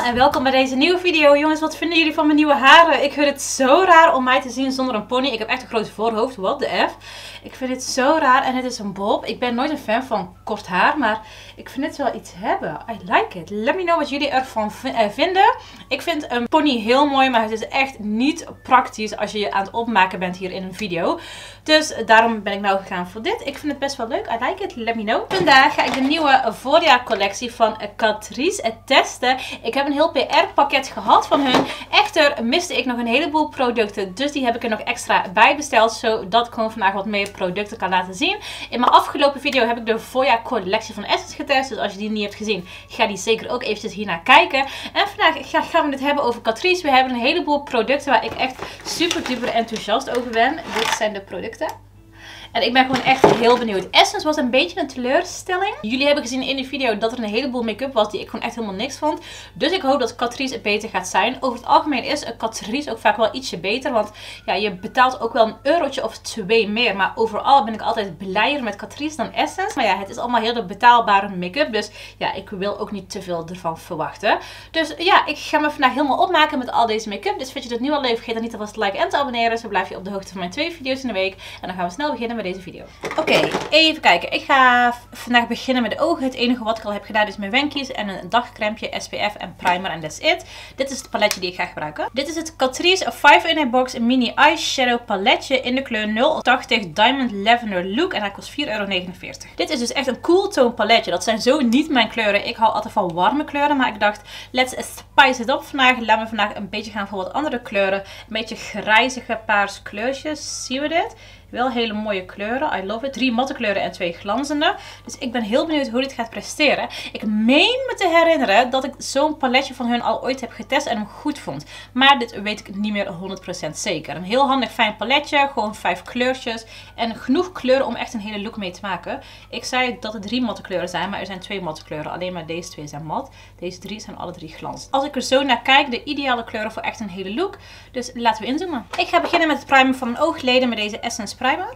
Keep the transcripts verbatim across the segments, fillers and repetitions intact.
en welkom bij deze nieuwe video. Jongens, wat vinden jullie van mijn nieuwe haren? Ik vind het zo raar om mij te zien zonder een pony. Ik heb echt een groot voorhoofd, what the F. Ik vind het zo raar en het is een bob. Ik ben nooit een fan van kort haar, maar ik vind het wel iets hebben. I like it. Let me know wat jullie ervan vinden. Ik vind een pony heel mooi, maar het is echt niet praktisch als je je aan het opmaken bent hier in een video. Dus daarom ben ik nou gegaan voor dit. Ik vind het best wel leuk. I like it. Let me know. Vandaag ga ik de nieuwe voorjaarcollectie van Catrice testen. Ik heb een heel P R-pakket gehad van hun. Echter miste ik nog een heleboel producten. Dus die heb ik er nog extra bij besteld. Zodat ik gewoon vandaag wat meer producten kan laten zien. In mijn afgelopen video heb ik de voorjaarcollectie van Essence getest. Dus als je die niet hebt gezien, ga die zeker ook eventjes hiernaar kijken. En vandaag gaan we het hebben over Catrice. We hebben een heleboel producten waar ik echt super duper enthousiast over ben. Dit zijn de producten. En ik ben gewoon echt heel benieuwd. Essence was een beetje een teleurstelling. Jullie hebben gezien in de video dat er een heleboel make-up was die ik gewoon echt helemaal niks vond. Dus ik hoop dat Catrice beter gaat zijn. Over het algemeen is Catrice ook vaak wel ietsje beter. Want ja, je betaalt ook wel een eurotje of twee meer. Maar overal ben ik altijd blijer met Catrice dan Essence. Maar ja, het is allemaal heel betaalbare make-up. Dus ja, ik wil ook niet te veel ervan verwachten. Dus ja, ik ga me vandaag helemaal opmaken met al deze make-up. Dus vind je dit nu al leuk, vergeet dan niet alvast te liken en te abonneren. Zo blijf je op de hoogte van mijn twee video's in de week. En dan gaan we snel beginnen met deze video. Oké, okay, even kijken. Ik ga vandaag beginnen met de ogen. Het enige wat ik al heb gedaan is mijn wenkjes en een dagcrempje, S P F en primer en that's it. Dit is het paletje die ik ga gebruiken. Dit is het Catrice vijf in een box mini eyeshadow paletje in de kleur nul tachtig Diamond Lavender Look en hij kost vier euro negenenveertig. Dit is dus echt een cool tone paletje. Dat zijn zo niet mijn kleuren. Ik hou altijd van warme kleuren, maar ik dacht, let's spice it up vandaag. Laten we vandaag een beetje gaan voor wat andere kleuren. Een beetje grijzige paars kleurtjes. Zien we dit? Wel hele mooie kleuren. I love it. Drie matte kleuren en twee glanzende. Dus ik ben heel benieuwd hoe dit gaat presteren. Ik meen me te herinneren dat ik zo'n paletje van hun al ooit heb getest en hem goed vond. Maar dit weet ik niet meer honderd procent zeker. Een heel handig fijn paletje. Gewoon vijf kleurtjes. En genoeg kleuren om echt een hele look mee te maken. Ik zei dat er drie matte kleuren zijn. Maar er zijn twee matte kleuren. Alleen maar deze twee zijn mat. Deze drie zijn alle drie glanzend. Als ik er zo naar kijk, de ideale kleuren voor echt een hele look. Dus laten we inzoomen. Ik ga beginnen met het primer van mijn oogleden met deze Essence primer.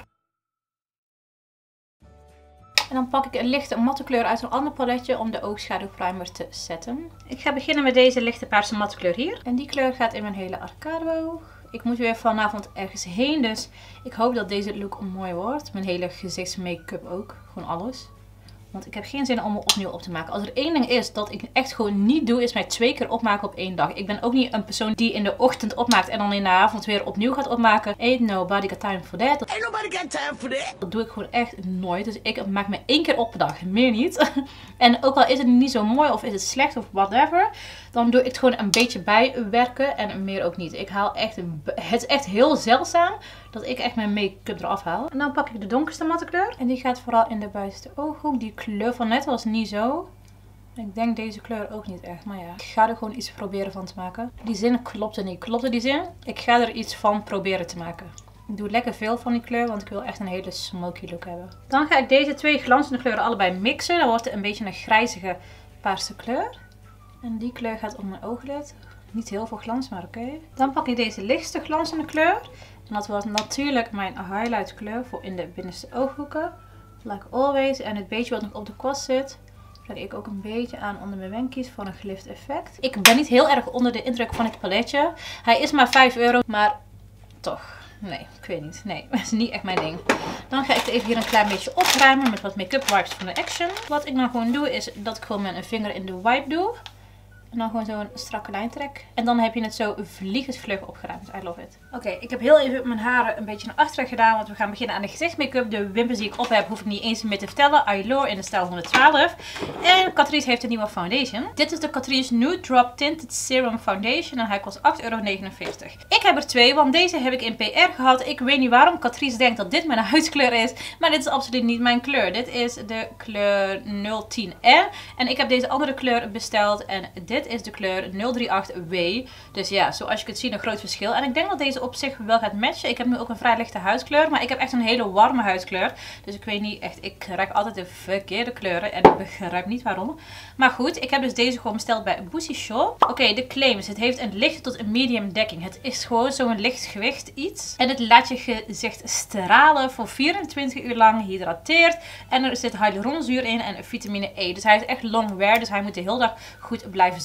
En dan pak ik een lichte matte kleur uit een ander paletje om de oogschaduwprimer te zetten. Ik ga beginnen met deze lichte paarse matte kleur hier. En die kleur gaat in mijn hele arcadeoog. Ik moet weer vanavond ergens heen, dus ik hoop dat deze look mooi wordt. Mijn hele gezichtsmake-up ook, gewoon alles. Want ik heb geen zin om me opnieuw op te maken. Als er één ding is dat ik echt gewoon niet doe, is mij twee keer opmaken op één dag. Ik ben ook niet een persoon die in de ochtend opmaakt en dan in de avond weer opnieuw gaat opmaken. Ain't nobody got time for that. Ain't nobody got time for that. Dat doe ik gewoon echt nooit. Dus ik maak me één keer op per dag. Meer niet. En ook al is het niet zo mooi of is het slecht of whatever, dan doe ik het gewoon een beetje bijwerken en meer ook niet. Ik haal echt, het is echt heel zeldzaam dat ik echt mijn make-up eraf haal. En dan pak ik de donkerste matte kleur. En die gaat vooral in de buitenste ooghoek. Die kleur van net was niet zo. Ik denk deze kleur ook niet echt. Maar ja, ik ga er gewoon iets proberen van te maken. Die zin klopte niet. Klopte die zin? Ik ga er iets van proberen te maken. Ik doe lekker veel van die kleur, want ik wil echt een hele smoky look hebben. Dan ga ik deze twee glanzende kleuren allebei mixen. Dan wordt het een beetje een grijzige paarse kleur. En die kleur gaat op mijn ooglid. Niet heel veel glans, maar oké. Okay. Dan pak ik deze lichtste glanzende kleur. En dat wordt natuurlijk mijn highlight kleur voor in de binnenste ooghoeken. Like always. En het beetje wat nog op de kwast zit, trek ik ook een beetje aan onder mijn wenkjes voor een glift effect. Ik ben niet heel erg onder de indruk van het paletje. Hij is maar vijf euro, maar toch. Nee, ik weet niet. Nee, dat is niet echt mijn ding. Dan ga ik er even hier een klein beetje opruimen met wat make-up wipes van de Action. Wat ik nou gewoon doe, is dat ik gewoon met een vinger in de wipe doe. En dan gewoon zo'n strakke lijn trek. En dan heb je het zo vliegensvlug opgeruimd. I love it. Oké, okay, ik heb heel even mijn haren een beetje naar achteren gedaan. Want we gaan beginnen aan de gezichtsmake-up. De wimpers die ik op heb, hoef ik niet eens meer te vertellen. Allure in de stijl honderdtwaalf. En Catrice heeft een nieuwe foundation. Dit is de Catrice Nude Drop Tinted Serum Foundation. En hij kost acht euro negenenveertig. Ik heb er twee, want deze heb ik in P R gehad. Ik weet niet waarom Catrice denkt dat dit mijn huidskleur is. Maar dit is absoluut niet mijn kleur. Dit is de kleur nul tien R. En ik heb deze andere kleur besteld. En dit Dit is de kleur nul drie acht W. Dus ja, zoals je kunt zien een groot verschil. En ik denk dat deze op zich wel gaat matchen. Ik heb nu ook een vrij lichte huidskleur. Maar ik heb echt een hele warme huidskleur. Dus ik weet niet echt, ik raak altijd de verkeerde kleuren. En ik begrijp niet waarom. Maar goed, ik heb dus deze gewoon besteld bij Boosie Shop. Oké, okay, de claims. Het heeft een lichte tot een medium dekking. Het is gewoon zo'n licht gewicht iets. En het laat je gezicht stralen voor vierentwintig uur lang. Hydrateert. En er zit hyaluronzuur in en vitamine E. Dus hij is echt long wear. Dus hij moet de hele dag goed blijven zitten.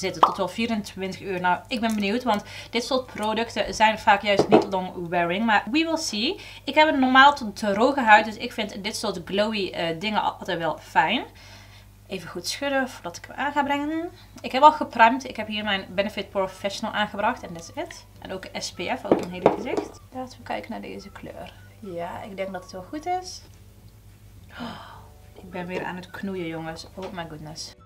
zitten. Tot wel vierentwintig uur. Nou, ik ben benieuwd. Want dit soort producten zijn vaak juist niet long wearing. Maar we will see. Ik heb een normaal tot droge huid. Dus ik vind dit soort glowy uh, dingen altijd wel fijn. Even goed schudden voordat ik hem aan ga brengen. Ik heb al geprimed. Ik heb hier mijn Benefit Professional aangebracht. En that's it. En ook S P F, ook een hele gezicht. Laten we kijken naar deze kleur. Ja, ik denk dat het wel goed is. Oh, ik ben weer aan het knoeien, jongens. Oh my goodness.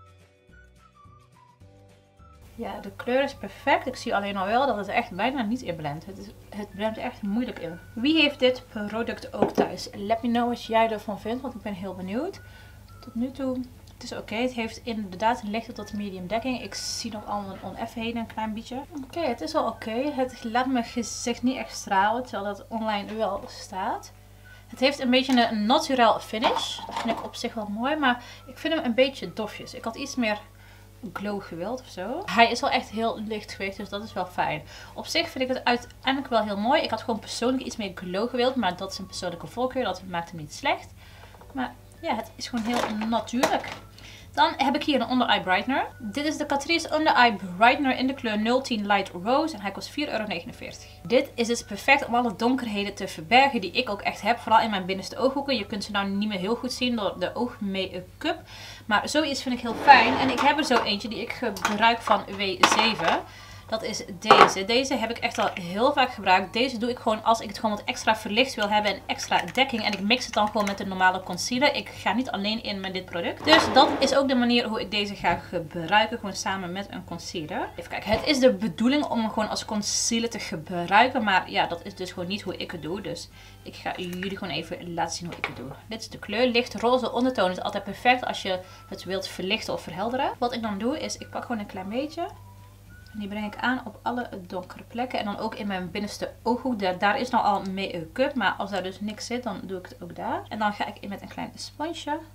Ja, de kleur is perfect. Ik zie alleen al wel dat het echt bijna niet inblendt. Het, is, het blendt echt moeilijk in. Wie heeft dit product ook thuis? Let me know wat jij ervan vindt, want ik ben heel benieuwd. Tot nu toe... Het is oké, okay. Het heeft inderdaad een lichte tot medium dekking. Ik zie nog allemaal oneffenheden een klein beetje. Oké, okay, het is al oké. Okay. Het laat mijn gezicht niet echt stralen, terwijl dat online wel staat. Het heeft een beetje een naturel finish. Dat vind ik op zich wel mooi, maar ik vind hem een beetje dofjes. Ik had iets meer glow gewild of zo. Hij is wel echt heel lichtgewicht, dus dat is wel fijn. Op zich vind ik het uiteindelijk wel heel mooi. Ik had gewoon persoonlijk iets meer glow gewild, maar dat is een persoonlijke voorkeur. Dat maakt hem niet slecht. Maar ja, het is gewoon heel natuurlijk. Dan heb ik hier een onder eye brightener. Dit is de Catrice Under Eye Brightener in de kleur nul tien Light Rose. En hij kost vier euro negenenveertig. Dit is dus perfect om alle donkerheden te verbergen die ik ook echt heb. Vooral in mijn binnenste ooghoeken. Je kunt ze nou niet meer heel goed zien door de oog make-up. Maar zoiets vind ik heel fijn. En ik heb er zo eentje die ik gebruik van W zeven. Dat is deze. Deze heb ik echt al heel vaak gebruikt. Deze doe ik gewoon als ik het gewoon wat extra verlicht wil hebben en extra dekking. En ik mix het dan gewoon met de normale concealer. Ik ga niet alleen in met dit product. Dus dat is ook de manier hoe ik deze ga gebruiken. Gewoon samen met een concealer. Even kijken. Het is de bedoeling om hem gewoon als concealer te gebruiken. Maar ja, dat is dus gewoon niet hoe ik het doe. Dus ik ga jullie gewoon even laten zien hoe ik het doe. Dit is de kleur. Licht roze ondertoon is altijd perfect als je het wilt verlichten of verhelderen. Wat ik dan doe is, ik pak gewoon een klein beetje. En die breng ik aan op alle donkere plekken. En dan ook in mijn binnenste ooghoek. Daar, daar is nou al make-up. Maar als daar dus niks zit, dan doe ik het ook daar. En dan ga ik in met een klein sponsje. En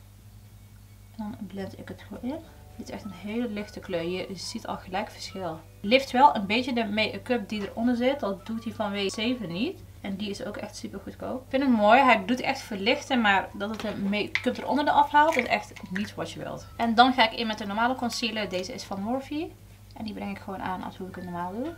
dan blend ik het gewoon in. Dit is echt een hele lichte kleur. Je ziet al gelijk verschil. Lift wel een beetje de make-up die eronder zit. Dat doet hij van W zeven niet. En die is ook echt super goedkoop. Ik vind het mooi. Hij doet echt verlichten. Maar dat het de make-up eronder afhaalt, is echt niet wat je wilt. En dan ga ik in met de normale concealer. Deze is van Morphe. En die breng ik gewoon aan als hoe ik het normaal doe.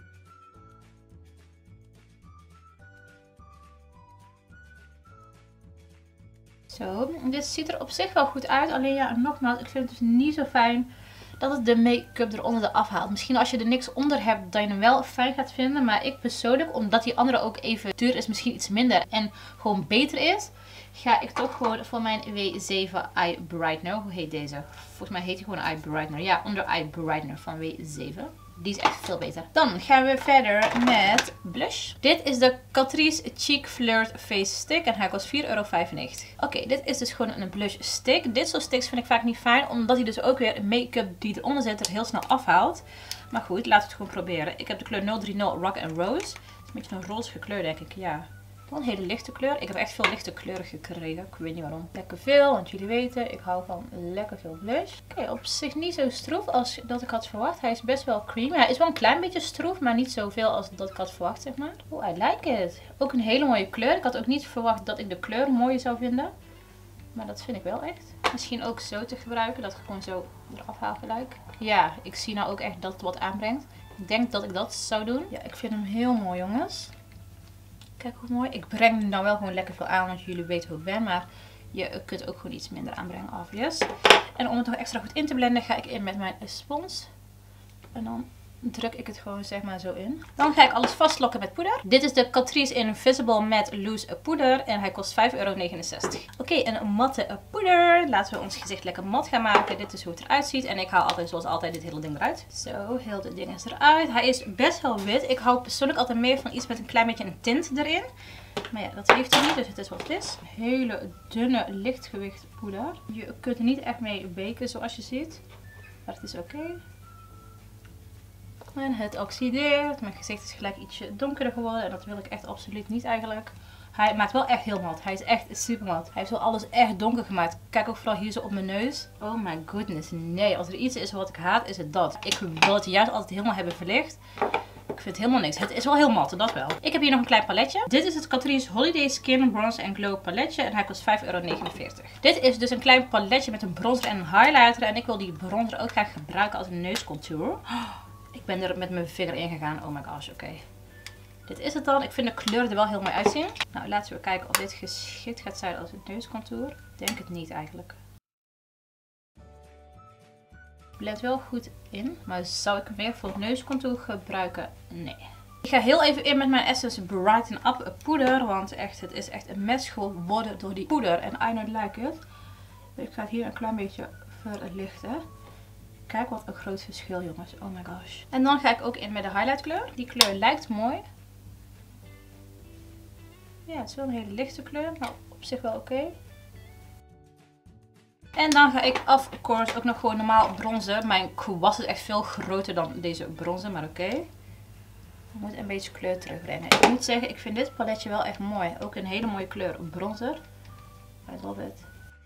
Zo, dit ziet er op zich wel goed uit. Alleen ja, nogmaals, ik vind het dus niet zo fijn dat het de make-up eronder eraf haalt. Misschien als je er niks onder hebt, dat je hem wel fijn gaat vinden. Maar ik persoonlijk, omdat die andere ook even duur is, misschien iets minder en gewoon beter is, ga ik toch gewoon voor mijn W zeven Eye Brightener. Hoe heet deze? Volgens mij heet hij gewoon Eye Brightener. Ja, Under Eye Brightener van W zeven. Die is echt veel beter. Dan gaan we verder met blush. Dit is de Catrice Cheek Flirt Face Stick. En hij kost vier euro vijfennegentig. Oké, okay, dit is dus gewoon een blush stick. Dit soort sticks vind ik vaak niet fijn. Omdat hij dus ook weer een make-up die eronder zit er heel snel afhaalt. Maar goed, laten we het gewoon proberen. Ik heb de kleur nul drie nul Rock and Rose. Het is een beetje een roze kleur, denk ik. Ja. Wel een hele lichte kleur. Ik heb echt veel lichte kleuren gekregen. Ik weet niet waarom. Lekker veel, want jullie weten, ik hou van lekker veel blush. Oké, okay, op zich niet zo stroef als dat ik had verwacht. Hij is best wel creamy. Hij is wel een klein beetje stroef, maar niet zoveel als dat ik had verwacht, zeg maar. Oh, I like it. Ook een hele mooie kleur. Ik had ook niet verwacht dat ik de kleur mooi zou vinden. Maar dat vind ik wel echt. Misschien ook zo te gebruiken, dat ik gewoon zo eraf haal gelijk. Ja, ik zie nou ook echt dat het wat aanbrengt. Ik denk dat ik dat zou doen. Ja, ik vind hem heel mooi, jongens. Kijk hoe mooi. Ik breng nu nou wel gewoon lekker veel aan, want jullie weten hoe ik ben. Maar je kunt ook gewoon iets minder aanbrengen, obvious. En om het nog extra goed in te blenden, ga ik in met mijn spons. En dan druk ik het gewoon zeg maar zo in. Dan ga ik alles vastlokken met poeder. Dit is de Catrice Invisible Matte Loose Poeder. En hij kost vijf euro negenenzestig. Oké, okay, een matte poeder. Laten we ons gezicht lekker mat gaan maken. Dit is hoe het eruit ziet. En ik haal altijd zoals altijd dit hele ding eruit. Zo, heel dit ding is eruit. Hij is best wel wit. Ik hou persoonlijk altijd meer van iets met een klein beetje een tint erin. Maar ja, dat heeft hij niet, dus het is wat het is. Hele dunne, lichtgewicht poeder. Je kunt er niet echt mee baken zoals je ziet. Maar het is oké. Okay. En het oxideert. Mijn gezicht is gelijk ietsje donkerder geworden. En dat wil ik echt absoluut niet eigenlijk. Hij maakt wel echt heel mat. Hij is echt super mat. Hij heeft wel alles echt donker gemaakt. Kijk ook vooral hier zo op mijn neus. Oh my goodness. Nee, als er iets is wat ik haat, is het dat. Ik wil het juist altijd helemaal hebben verlicht. ik vind helemaal niks. Het is wel heel mat, dat wel. Ik heb hier nog een klein paletje. Dit is het Catrice Holiday Skin Bronze and Glow paletje. En hij kost vijf euro negenenveertig. Dit is dus een klein paletje met een bronzer en een highlighter. En ik wil die bronzer ook graag gebruiken als een neuscontour. Oh, ik ben er met mijn vinger in gegaan. Oh my gosh, oké. Okay. Dit is het dan. Ik vind de kleur er wel heel mooi uitzien. Nou, laten we kijken of dit geschikt gaat zijn als een neuscontour. Ik denk het niet eigenlijk. Blijft wel goed in, maar zou ik hem weer voor het neuscontour gebruiken? Nee. Ik ga heel even in met mijn Essence Brighten Up poeder, want echt, het is echt een mes geworden door die poeder. En I don't like it. Ik ga het hier een klein beetje verlichten. Kijk wat een groot verschil, jongens. Oh my gosh. En dan ga ik ook in met de highlight kleur. Die kleur lijkt mooi. Ja, het is wel een hele lichte kleur, maar op zich wel oké. Okay. En dan ga ik of course ook nog gewoon normaal bronzen. Mijn kwast is echt veel groter dan deze bronzen, maar oké. Okay. Ik moet een beetje kleur terugbrengen. Ik moet zeggen, ik vind dit paletje wel echt mooi. Ook een hele mooie kleur bronzer. I love it.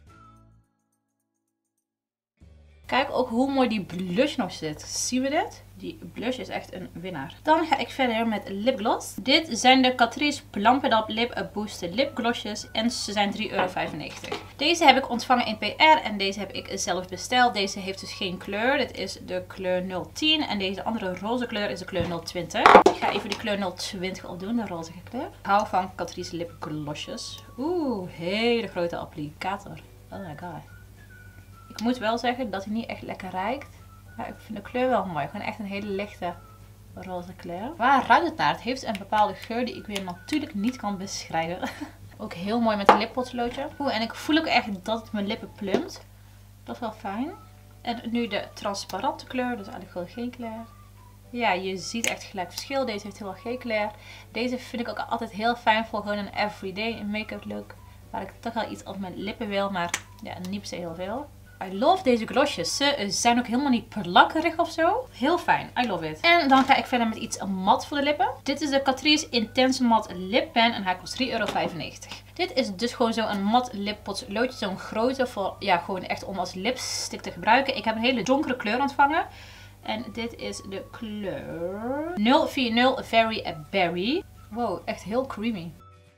Kijk ook hoe mooi die blush nog zit. Zien we dit? Die blush is echt een winnaar. Dan ga ik verder met lipgloss. Dit zijn de Catrice Plump It Up Lip Booster lipglossjes. En ze zijn drie euro vijfennegentig. Deze heb ik ontvangen in P R. En deze heb ik zelf besteld. Deze heeft dus geen kleur. Dit is de kleur nul tien. En deze andere roze kleur is de kleur nul twintig. Ik ga even de kleur nul twintig opdoen. De roze kleur. Ik hou van Catrice lipglossjes. Oeh, hele grote applicator. Oh my god. Ik moet wel zeggen dat hij niet echt lekker ruikt. Maar ik vind de kleur wel mooi. Gewoon echt een hele lichte roze kleur. Waar ruikt het naar? Het heeft een bepaalde geur die ik weer natuurlijk niet kan beschrijven. Ook heel mooi met een lippotloodje. Oeh, en ik voel ook echt dat het mijn lippen plumpt. Dat is wel fijn. En nu de transparante kleur. Dus eigenlijk gewoon geen kleur. Ja, je ziet echt gelijk verschil. Deze heeft heel erg geen kleur. Deze vind ik ook altijd heel fijn voor gewoon een everyday make-up look. Waar ik toch wel iets op mijn lippen wil. Maar ja, niet per se heel veel. I love deze glossjes. Ze zijn ook helemaal niet plakkerig of zo. Heel fijn. I love it. En dan ga ik verder met iets mat voor de lippen. Dit is de Catrice Intense Matte Lip Pen. En hij kost drie euro vijfennegentig. Dit is dus gewoon zo'n mat lippotloodje. Zo'n grote. Voor, ja, gewoon echt om als lipstick te gebruiken. Ik heb een hele donkere kleur ontvangen. En dit is de kleur nul vier nul Very Berry. Wow, echt heel creamy.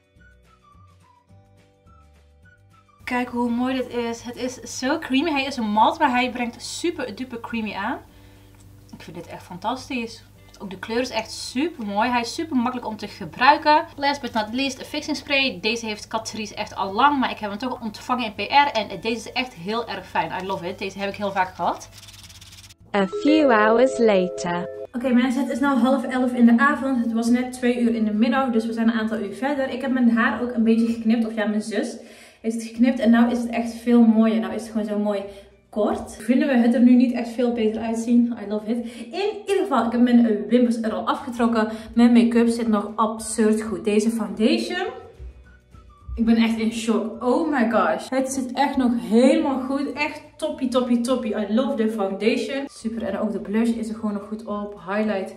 Kijk hoe mooi dit is. Het is zo creamy. Hij is een mat, maar hij brengt super duper creamy aan. Ik vind dit echt fantastisch. Ook de kleur is echt super mooi. Hij is super makkelijk om te gebruiken. Last but not least, een fixing spray. Deze heeft Catrice echt al lang, maar ik heb hem toch ontvangen in P R. En deze is echt heel erg fijn. I love it. Deze heb ik heel vaak gehad. A few hours later. Oké okay, mensen, het is nu half elf in de avond. Het was net twee uur in de middag, dus we zijn een aantal uur verder. Ik heb mijn haar ook een beetje geknipt, of ja, mijn zus heeft het geknipt. En nu is het echt veel mooier. Nou is het gewoon zo mooi kort. Vinden we het er nu niet echt veel beter uitzien. I love it. In ieder geval, ik heb mijn wimpers er al afgetrokken. Mijn make-up zit nog absurd goed. Deze foundation. Ik ben echt in shock. Oh my gosh. Het zit echt nog helemaal goed. Echt toppie, toppie, toppie. I love the foundation. Super. En ook de blush is er gewoon nog goed op. Highlight.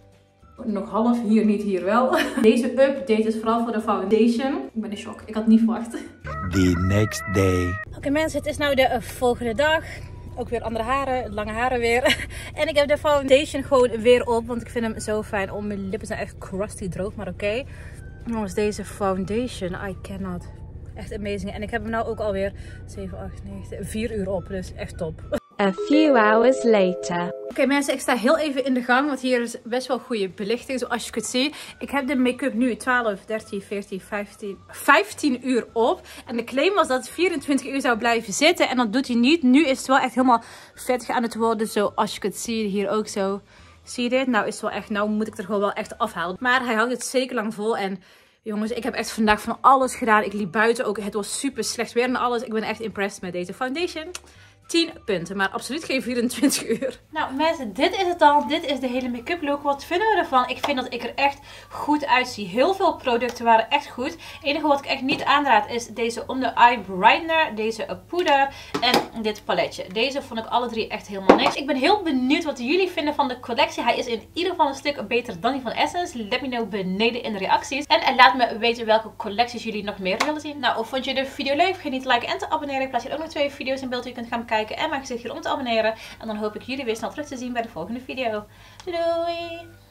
Nog half. Hier niet, hier wel. Deze update is vooral voor de foundation. Ik ben in shock. Ik had niet verwacht. The next day. Oké okay, mensen, het is nou de volgende dag. Ook weer andere haren, lange haren weer. En ik heb de foundation gewoon weer op. Want ik vind hem zo fijn. Oh, mijn lippen zijn echt crusty droog, maar oké. Okay. Jongens, deze foundation, I cannot. Echt amazing. En ik heb hem nou ook alweer zeven, acht, negen, vier uur op. Dus echt top. A few hours later. Oké okay, mensen, ik sta heel even in de gang. Want hier is best wel goede belichting, zoals je kunt zien. Ik heb de make-up nu twaalf, dertien, veertien, vijftien, vijftien uur op. En de claim was dat het vierentwintig uur zou blijven zitten. En dat doet hij niet. Nu is het wel echt helemaal vettig aan het worden. Zoals je kunt zien, hier ook zo. Zie je dit? Nou is het wel echt, nou moet ik er gewoon wel echt afhalen. Maar hij houdt het zeker lang vol. En jongens, ik heb echt vandaag van alles gedaan. Ik liep buiten ook. Het was super slecht weer en alles. Ik ben echt impressed met deze foundation. tien punten, maar absoluut geen vierentwintig uur. Nou mensen, dit is het dan. Dit is de hele make-up look. Wat vinden we ervan? Ik vind dat ik er echt goed uitzie. Heel veel producten waren echt goed. Het enige wat ik echt niet aanraad is deze Under Eye Brightener, deze poeder en dit paletje. Deze vond ik alle drie echt helemaal niks. Ik ben heel benieuwd wat jullie vinden van de collectie. Hij is in ieder geval een stuk beter dan die van Essence. Let me know beneden in de reacties. En laat me weten welke collecties jullie nog meer willen zien. Nou, of vond je de video leuk? Vergeet niet te liken en te abonneren. Ik plaats hier ook nog twee video's in beeld die je kunt gaan bekijken. En maak gezicht hier om te abonneren. En dan hoop ik jullie weer snel terug te zien bij de volgende video. Doei doei!